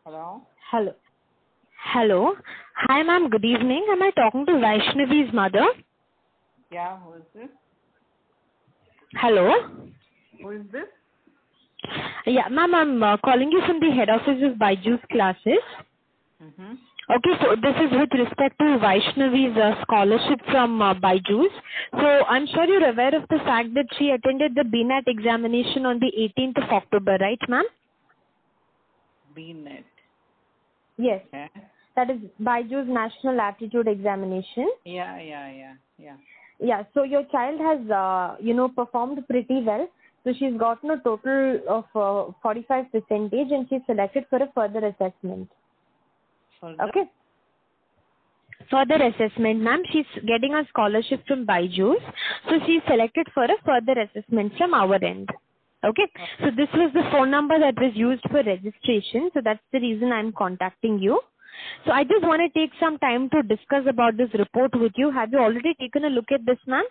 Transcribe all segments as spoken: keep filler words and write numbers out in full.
Hello? Hello. Hello. Hi, ma'am. Good evening. Am I talking to Vaishnavi's mother? Yeah, who is this? Hello. Who is this? Yeah, ma'am, I'm uh, calling you from the head office of Byju's classes. Mm-hmm. Okay, so this is with respect to Vaishnavi's uh, scholarship from uh, Byju's. So I'm sure you're aware of the fact that she attended the B NAT examination on the eighteenth of October, right, ma'am? B net. Yes. Yeah. That is Byju's National Aptitude Examination. Yeah, yeah, yeah, yeah. Yeah, so your child has, uh, you know, performed pretty well. So she's gotten a total of uh, forty-five percentage and she's selected for a further assessment. Further? Okay. Further assessment, ma'am. She's getting a scholarship from Byju's. So she's selected for a further assessment from our end. Okay. So this was the phone number that was used for registration. So that's the reason I'm contacting you. So I just want to take some time to discuss about this report with you. Have you already taken a look at this, ma'am?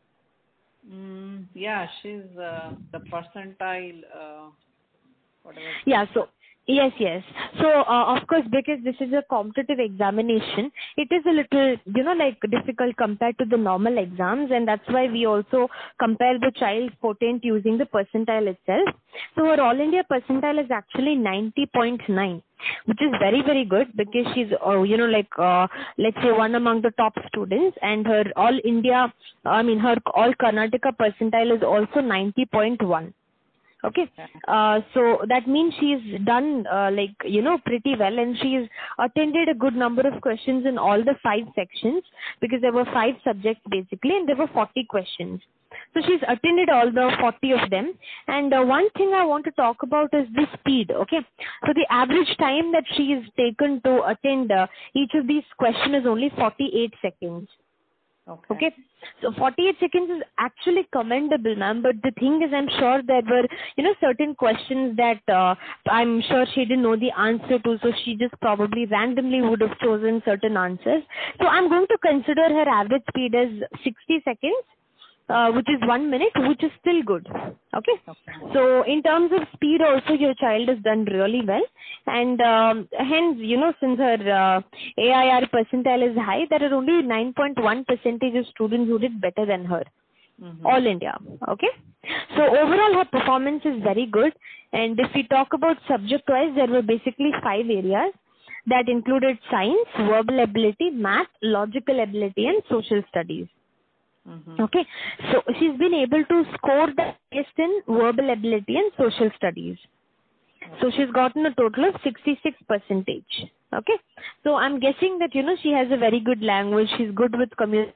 Mm, yeah, she's uh, the percentile, uh, whatever. Yeah, so yes, yes. So uh, of course, because this is a competitive examination, it is a little, you know, like difficult compared to the normal exams, and that's why we also compare the child's potent using the percentile itself. So her All India percentile is actually ninety point nine. Which is very, very good because she's, uh, you know, like, uh, let's say one among the top students, and her All India, I mean, her All Karnataka percentile is also ninety point one. Okay. Uh, so that means she's done, uh, like, you know, pretty well, and she's attended a good number of questions in all the five sections because there were five subjects basically, and there were forty questions. So she's attended all the forty of them. And uh, one thing I want to talk about is the speed, okay? So the average time that she is taken to attend uh, each of these questions is only forty-eight seconds. Okay. Okay. So forty-eight seconds is actually commendable, ma'am. But the thing is, I'm sure there were, you know, certain questions that uh, I'm sure she didn't know the answer to. So she just probably randomly would have chosen certain answers. So I'm going to consider her average speed as sixty seconds. Uh, which is one minute, which is still good. Okay. Okay. So in terms of speed also, your child has done really well. And um, hence, you know, since her uh, A I R percentile is high, there are only nine point one percentage of students who did better than her. Mm-hmm. All India. Okay. So overall, her performance is very good. And if we talk about subject-wise, there were basically five areas that included science, verbal ability, math, logical ability, and social studies. Mm-hmm. Okay, so she's been able to score the highest in verbal ability and social studies. So she's gotten a total of sixty-six percentage. Okay, so I'm guessing that, you know, she has a very good language. She's good with communication.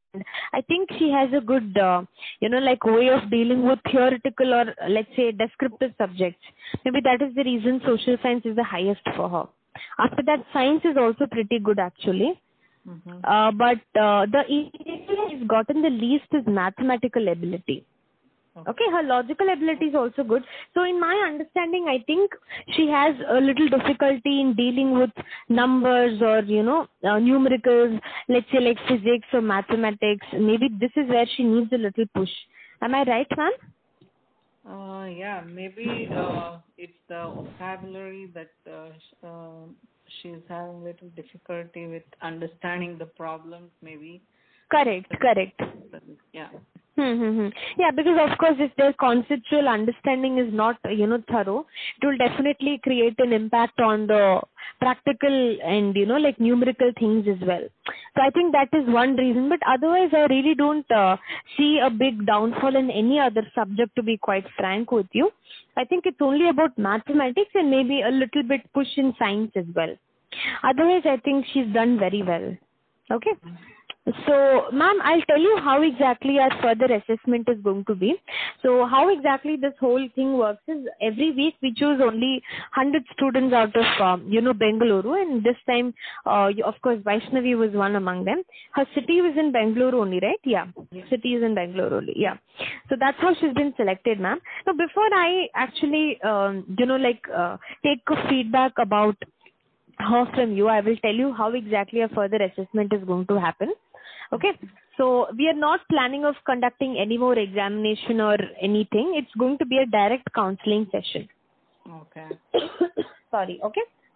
I think she has a good, uh, you know, like way of dealing with theoretical or let's say descriptive subjects. Maybe that is the reason social science is the highest for her. After that, science is also pretty good actually. Mm-hmm. Uh, but uh, the area she's gotten the least is mathematical ability. Okay. Okay, her logical ability is also good. So in my understanding, I think she has a little difficulty in dealing with numbers or, you know, uh, numericals, let's say like physics or mathematics. Maybe this is where she needs a little push. Am I right, ma'am? Uh, yeah, maybe uh, it's the vocabulary that uh, sh- uh, she's having little difficulty with understanding the problems, maybe. Correct, correct. Yeah. Mm-hmm. Yeah, because of course if their conceptual understanding is not, you know, thorough, it will definitely create an impact on the practical and, you know, like numerical things as well. So I think that is one reason, but otherwise I really don't uh, see a big downfall in any other subject, to be quite frank with you. I think it's only about mathematics and maybe a little bit push in science as well. Otherwise I think she's done very well. Okay. So, ma'am, I'll tell you how exactly our further assessment is going to be. So, how exactly this whole thing works is every week we choose only one hundred students out of, um, you know, Bengaluru, and this time, uh, of course, Vaishnavi was one among them. Her city was in Bengaluru only, right? Yeah, Yeah. city is in Bengaluru only, yeah. So, that's how she's been selected, ma'am. Now, before I actually, um, you know, like, uh, take a feedback about her from you, I will tell you how exactly a further assessment is going to happen. Okay, so we are not planning of conducting any more examination or anything. It's going to be a direct counseling session. Okay. Sorry, okay.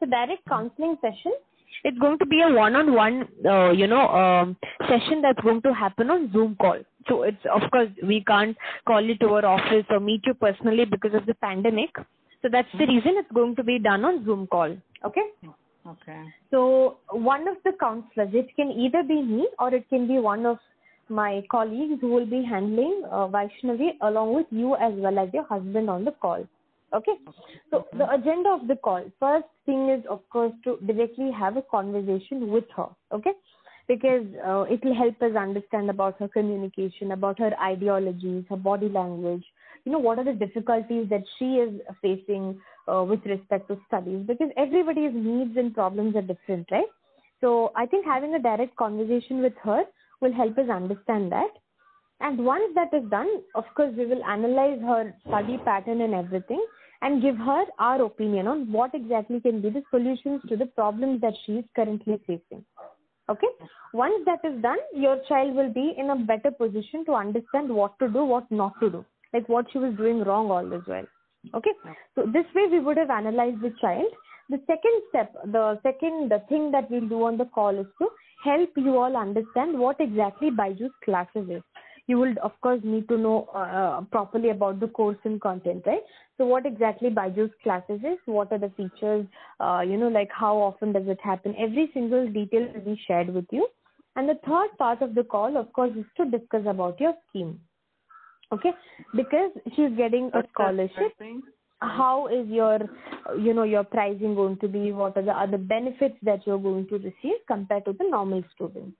the direct counseling session, it's going to be a one-on-one, uh, you know, um, session that's going to happen on Zoom call. So it's, of course, we can't call you to our office or meet you personally because of the pandemic. So that's the reason it's going to be done on Zoom call. Okay? Okay. So one of the counselors, it can either be me or it can be one of my colleagues who will be handling uh, Vaishnavi along with you as well as your husband on the call. Okay. So Mm-hmm. the agenda of the call, first thing is, of course, to directly have a conversation with her. Okay. Because uh, it will help us understand about her communication, about her ideologies, her body language, you know, what are the difficulties that she is facing uh, with respect to studies, because everybody's needs and problems are different, right? So I think having a direct conversation with her will help us understand that. And once that is done, of course, we will analyze her study pattern and everything and give her our opinion on what exactly can be the solutions to the problems that she is currently facing. Okay? Once that is done, your child will be in a better position to understand what to do, what not to do, like what she was doing wrong all this while. Okay? So this way we would have analyzed the child. The second step, the second the thing that we'll do on the call is to help you all understand what exactly Byju's classes is. You will, of course, need to know uh, properly about the course and content, right? So what exactly Byju's classes is, what are the features, uh, you know, like how often does it happen? Every single detail will be shared with you. And the third part of the call, of course, is to discuss about your scheme. Okay? Because she's getting a scholarship. How is your, you know, your pricing going to be? What are the other benefits that you're going to receive compared to the normal student?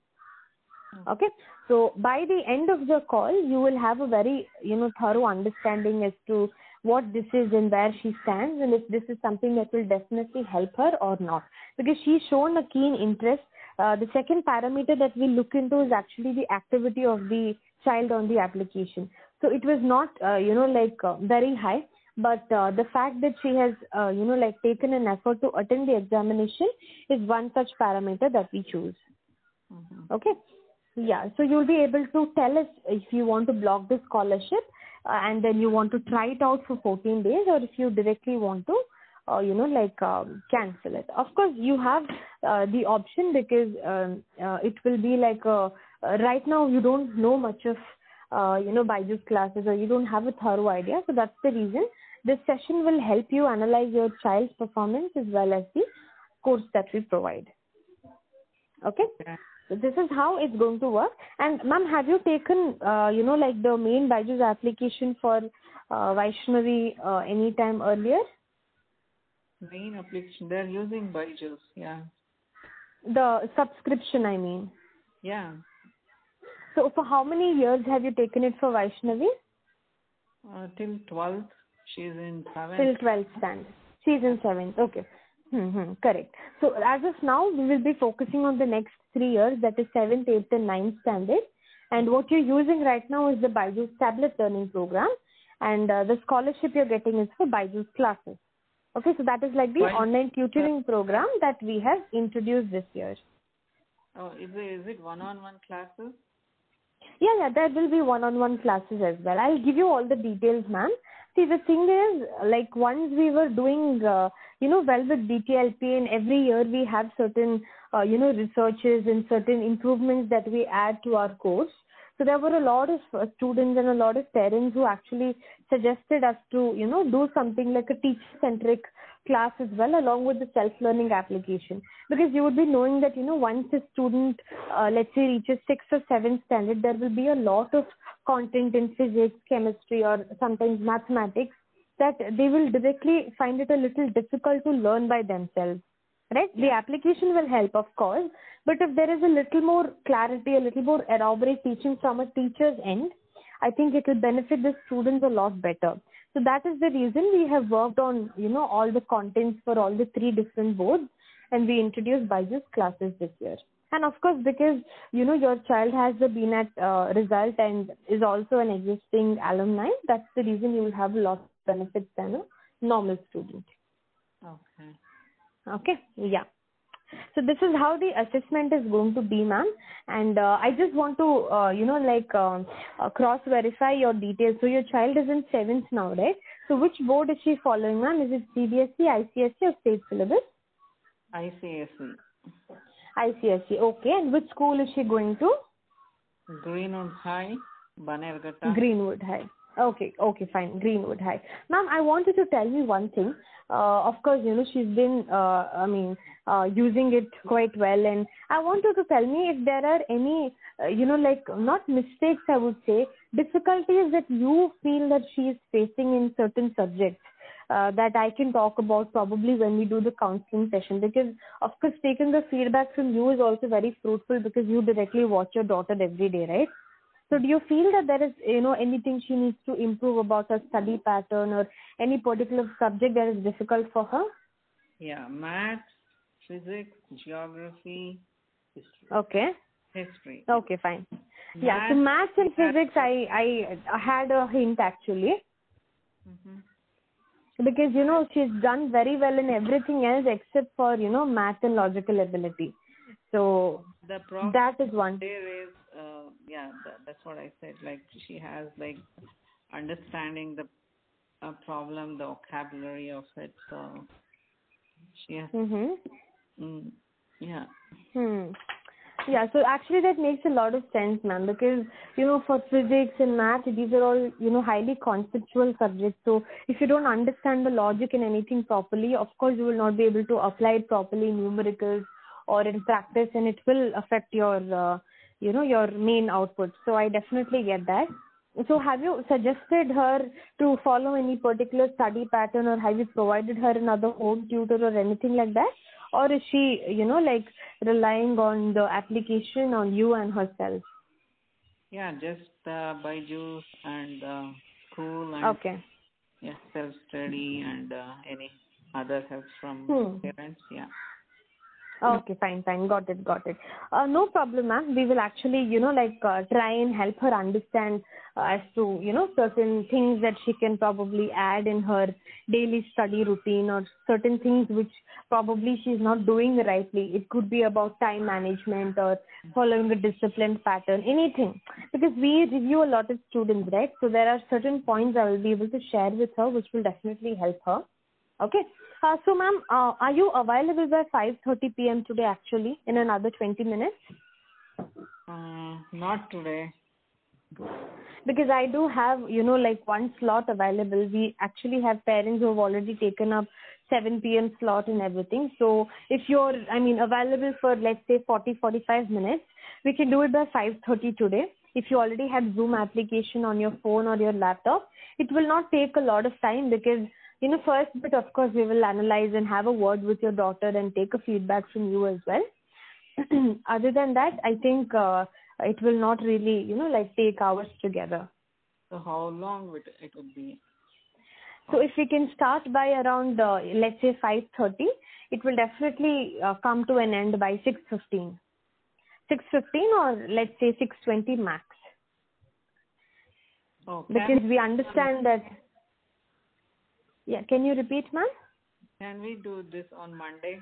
Okay. So by the end of the call, you will have a very, you know, thorough understanding as to what this is and where she stands, and if this is something that will definitely help her or not. Because she's shown a keen interest. Uh, the second parameter that we look into is actually the activity of the child on the application. So it was not, uh, you know, like uh, very high. But uh, the fact that she has, uh, you know, like taken an effort to attend the examination is one such parameter that we choose. Mm-hmm. Okay. Yeah. So you'll be able to tell us if you want to block the scholarship uh, and then you want to try it out for fourteen days, or if you directly want to, uh, you know, like um, cancel it. Of course, you have uh, the option because um, uh, it will be like a, uh, right now you don't know much of, uh, you know, Byju's classes, or you don't have a thorough idea. So that's the reason. This session will help you analyze your child's performance as well as the course that we provide. Okay? Yeah. So this is how it's going to work. And ma'am, have you taken, uh, you know, like the main Byju's application for uh, Vaishnavi uh, any time earlier? Main application, they're using Byju's, yeah. The subscription, I mean. Yeah. So for how many years have you taken it for Vaishnavi? Uh, till twelfth. She's in seventh. Till twelfth standard. She's in seventh. Okay. Mm-hmm. Correct. So as of now, we will be focusing on the next three years, that is seventh, eighth, and ninth standard. And what you're using right now is the Byju's tablet learning program, and uh, the scholarship you're getting is for Byju's classes. Okay, so that is like the Why? online tutoring program that we have introduced this year. Oh, is it, is it one-on-one classes? Yeah, yeah, there will be one-on-one classes as well. I'll give you all the details, ma'am. See, the thing is, like once we were doing, uh, you know, well with D T L P, and every year we have certain, uh, you know, researches and certain improvements that we add to our course. So there were a lot of uh, students and a lot of parents who actually suggested us to, you know, do something like a teacher-centric class as well, along with the self-learning application. Because you would be knowing that, you know, once a student, uh, let's say, reaches sixth or seventh standard, there will be a lot of content in physics, chemistry, or sometimes mathematics that they will directly find it a little difficult to learn by themselves. Right? Yeah. The application will help, of course, but if there is a little more clarity, a little more elaborate teaching from a teacher's end, I think it will benefit the students a lot better. So that is the reason we have worked on, you know, all the contents for all the three different boards, and we introduced Byju's classes this year. And of course, because, you know, your child has the B NET uh, result and is also an existing alumni, that's the reason you will have a lot of benefits than a normal student. Okay. Okay, yeah. So this is how the assessment is going to be, ma'am. And uh, I just want to, uh, you know, like uh, uh, cross-verify your details. So your child is in seventh now, right? So which board is she following, ma'am? Is it C B S E, I C S E, or state syllabus? I C S E. I C S E. Okay. And which school is she going to? Greenwood High, Banerghatta. Greenwood High. Okay, okay, fine. Greenwood High. Ma'am, I wanted to tell you one thing. Uh, of course, you know, she's been, uh, I mean, uh, using it quite well. And I want you to tell me if there are any, uh, you know, like, not mistakes, I would say, difficulties that you feel that she is facing in certain subjects. Uh, that I can talk about probably when we do the counseling session, because of course taking the feedback from you is also very fruitful because you directly watch your daughter every day, right? So do you feel that there is, you know, anything she needs to improve about her study pattern or any particular subject that is difficult for her? Yeah, maths, physics, geography, history. Okay. History. Okay, fine. Maths, yeah, so maths and physics, I, I, I had a hint actually. Mm-hmm. Because, you know, she's done very well in everything else except for, you know, math and logical ability. So the problem that is one. There is, uh, yeah, that, that's what I said. Like she has like understanding the uh, problem, the vocabulary of it. So she has, Mm-hmm. mm, yeah. Hmm. Yeah, so actually that makes a lot of sense, ma'am, because, you know, for physics and math, these are all, you know, highly conceptual subjects. So if you don't understand the logic in anything properly, of course, you will not be able to apply it properly in numericals or in practice, and it will affect your, uh, you know, your main output. So I definitely get that. So have you suggested her to follow any particular study pattern, or have you provided her another home tutor or anything like that? Or is she, you know, like relying on the application on you and herself? Yeah, just uh, Byju's and uh, school and Okay. yeah, self-study and uh, any other help from Hmm. parents. Yeah. Okay, fine, fine. Got it, got it. Uh, no problem, ma'am. We will actually, you know, like uh, try and help her understand uh, as to, you know, certain things that she can probably add in her daily study routine, or certain things which probably she's not doing rightly. It could be about time management or following a disciplined pattern, anything. Because we review a lot of students, right? So there are certain points I will be able to share with her which will definitely help her. Okay. Uh, so, ma'am, uh, are you available by five thirty p.m. today, actually, in another twenty minutes? Uh, not today. Because I do have, you know, like one slot available. We actually have parents who have already taken up seven p.m. slot and everything. So if you're, I mean, available for, let's say, forty, forty-five minutes, we can do it by five thirty today. If you already have Zoom application on your phone or your laptop, it will not take a lot of time because, you know, first bit, of course, we will analyze and have a word with your daughter and take a feedback from you as well. Other than that, I think uh, it will not really, you know, like take hours together. So how long would it would be? So if we can start by around, uh, let's say five thirty, it will definitely uh, come to an end by six fifteen. six fifteen or let's say six twenty max. Oh, Because can we understand that. Yeah, can you repeat, ma'am? Can we do this on Monday?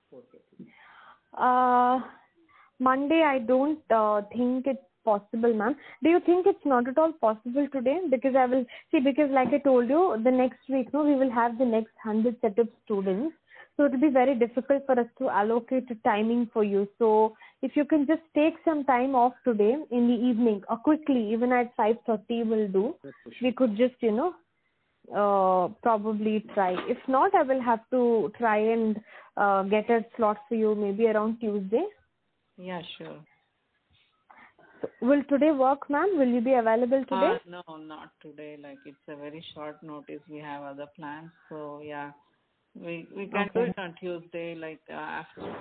Uh, Monday, I don't uh, think it's possible, ma'am. Do you think it's not at all possible today? Because I will see, because like I told you, the next week, no, we will have the next one hundred set of students. So it will be very difficult for us to allocate a timing for you. So if you can just take some time off today in the evening, or quickly, even at five thirty will do. We could just, you know, uh, probably try. If not, I will have to try and uh, get a slot for you maybe around Tuesday. Yeah, sure. So, will today work, ma'am? Will you be available today? Uh, no, not today. Like it's a very short notice. We have other plans. So yeah, we we can Okay. do it on Tuesday, like uh, after.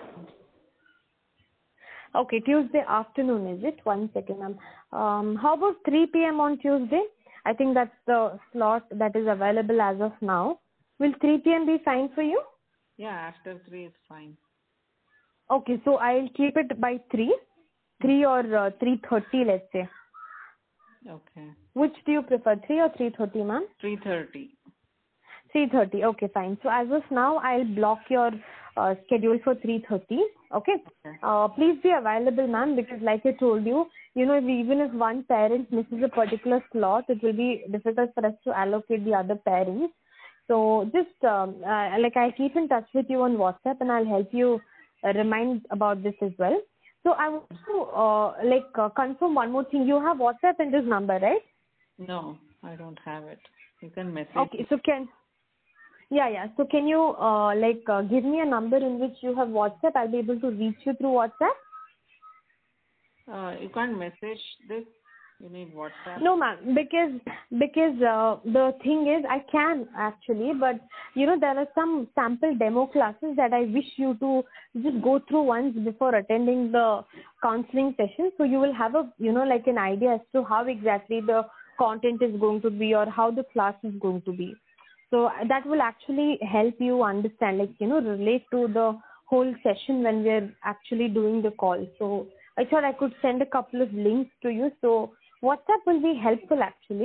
Okay, Tuesday afternoon, is it? One second, ma'am. Um, how about three p.m. on Tuesday? I think that's the slot that is available as of now. Will three p.m. be fine for you? Yeah, after three is fine. Okay, so I'll keep it by three. three or uh, three thirty, let's say. Okay. Which do you prefer, three or three thirty, ma'am? Three thirty. three thirty, okay, fine. So as of now, I'll block your uh, schedule for three thirty, okay? Okay. Uh, please be available, ma'am, because like I told you, you know, if, even if one parent misses a particular slot, it will be difficult for us to allocate the other parents. So just um, uh, like I'll keep in touch with you on WhatsApp and I'll help you uh, remind about this as well. So I want to uh, like uh, confirm one more thing. You have WhatsApp in this number, right? No, I don't have it. You can message. Okay, so can yeah yeah. So can you uh, like uh, give me a number in which you have WhatsApp? I'll be able to reach you through WhatsApp. Uh, you can't message this. You need WhatsApp. No, ma'am, because because uh, the thing is, I can actually, but you know there are some sample demo classes that I wish you to just go through once before attending the counseling session, so you will have a you know like an idea as to how exactly the content is going to be or how the class is going to be. So that will actually help you understand, like you know, relate to the whole session when we're actually doing the call. So I thought I could send a couple of links to you. So WhatsApp will be helpful actually.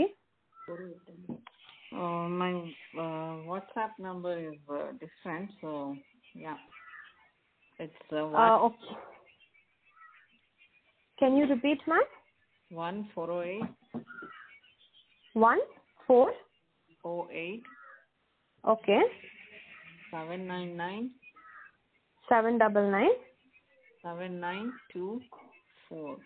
Uh, my uh, WhatsApp number is uh, different, so yeah, it's uh, one Uh, okay. Can you repeat, ma'am? one four zero eight One four. zero eight Okay. seven nine nine Seven double nine. seven nine two four.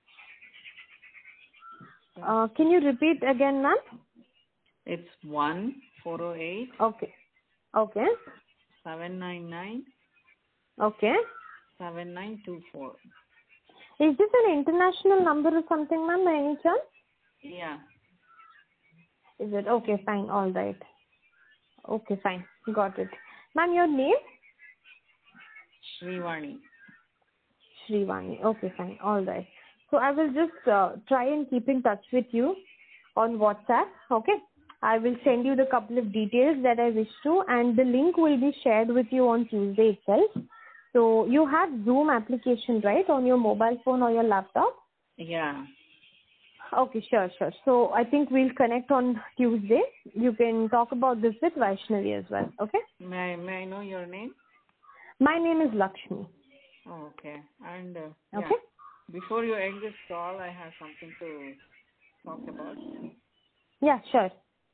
Uh, can you repeat again, ma'am? It's one four zero eight Okay. Okay. seven nine nine Okay. seven nine two four. Is this an international number or something, ma'am, by any chance? Yeah, Is it? Okay, fine. All right. Okay, fine. Got it. Ma'am, your name? Srivani. Srivani. Okay, fine. All right. So I will just uh, try and keep in touch with you on WhatsApp. Okay. I will send you the couple of details that I wish to, and the link will be shared with you on Tuesday itself. So you have Zoom application, right, on your mobile phone or your laptop? Yeah. Okay, sure, sure. So I think we'll connect on Tuesday. You can talk about this with Vaishnavi as well. Okay. May I, may I know your name? My name is Lakshmi. Oh, okay. And uh, Okay. yeah, before you end this call, I have something to talk about. Yeah, sure.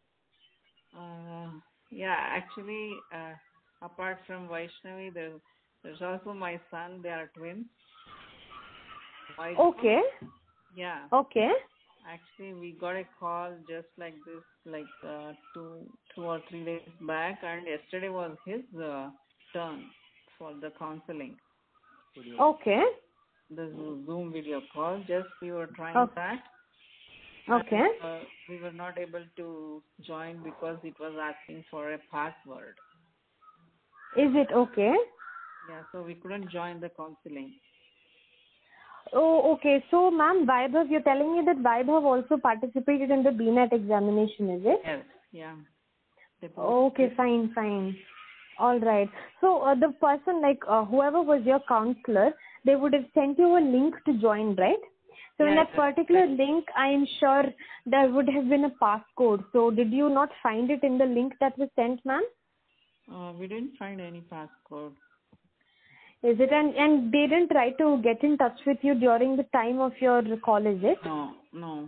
Uh, yeah, actually, uh, apart from Vaishnavi, there's, there's also my son. They are twins. Vaishnavi. Okay. Yeah. Okay. Actually, we got a call just like this, like uh, two, two or three days back, and yesterday was his uh, turn for the counseling. Okay. The Zoom video call. Just we were trying Oh. that. Okay. And, uh, we were not able to join because it was asking for a password. Is it okay? Yeah, so we couldn't join the counseling. Oh, okay. So, ma'am, Vaibhav, you're telling me that Vaibhav also participated in the B NET examination, is it? Yes, yeah. They both- Okay, fine, fine. All right. So, uh, the person, like, uh, whoever was your counselor, they would have sent you a link to join, right? So, in Yeah, that particular link, I am sure there would have been a passcode. So, did you not find it in the link that was sent, ma'am? Uh, we didn't find any passcode. Is it? And, and they didn't try to get in touch with you during the time of your call, is it? No, no.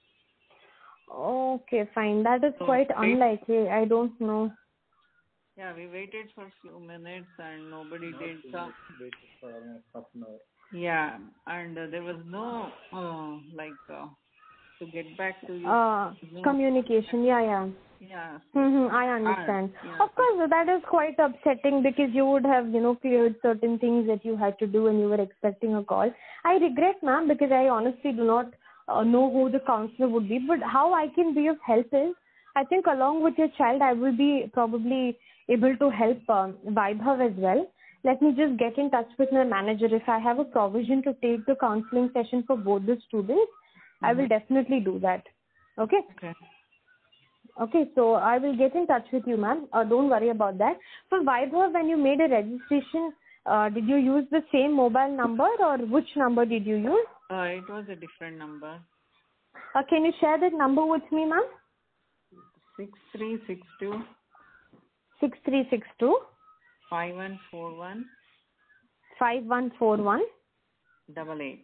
Okay, fine. That is So, quite wait. unlikely. I don't know. Yeah, we waited for a few minutes and nobody did some. Waited for almost half an hour. Yeah, and uh, there was no, uh, like, uh, to get back to you. Uh, No. communication. Yeah, yeah. Yeah. Mm-hmm, I understand. Yeah. Of course, that is quite upsetting because you would have, you know, cleared certain things that you had to do and you were expecting a call. I regret, ma'am, because I honestly do not uh, know who the counselor would be. But how I can be of help is, I think along with your child, I will be probably able to help um, Vaibhav as well. Let me just get in touch with my manager. If I have a provision to take the counseling session for both the students, mm-hmm. I will definitely do that. Okay? Okay. Okay, so I will get in touch with you, ma'am. Uh, don't worry about that. For Vaibhav, when you made a registration, uh, did you use the same mobile number or which number did you use? Uh, it was a different number. Uh, can you share that number with me, ma'am? Six three six two. Six three six two. Five one four one. Five one four one. Double eight.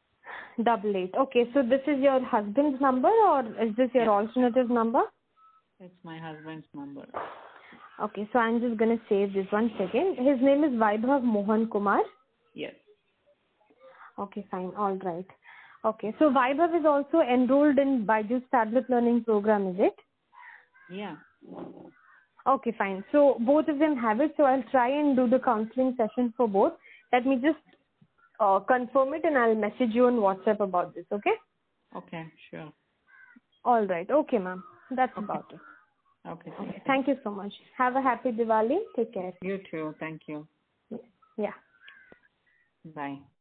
Double eight. Okay, so this is your husband's number or is this your Yeah. alternative number? It's my husband's number. Okay, so I'm just going to save this one second. His name is Vaibhav Mohan Kumar. Yes. Okay, fine. All right. Okay, so Vaibhav is also enrolled in Byju's tablet learning program, is it? Yeah. Okay, fine. So both of them have it. So I'll try and do the counseling session for both. Let me just uh, confirm it and I'll message you on WhatsApp about this, okay? Okay, sure. All right. Okay, ma'am. That's Okay. about it. Okay. Okay. Thank you so much. Have a happy Diwali. Take care. You too. Thank you. Yeah. Bye.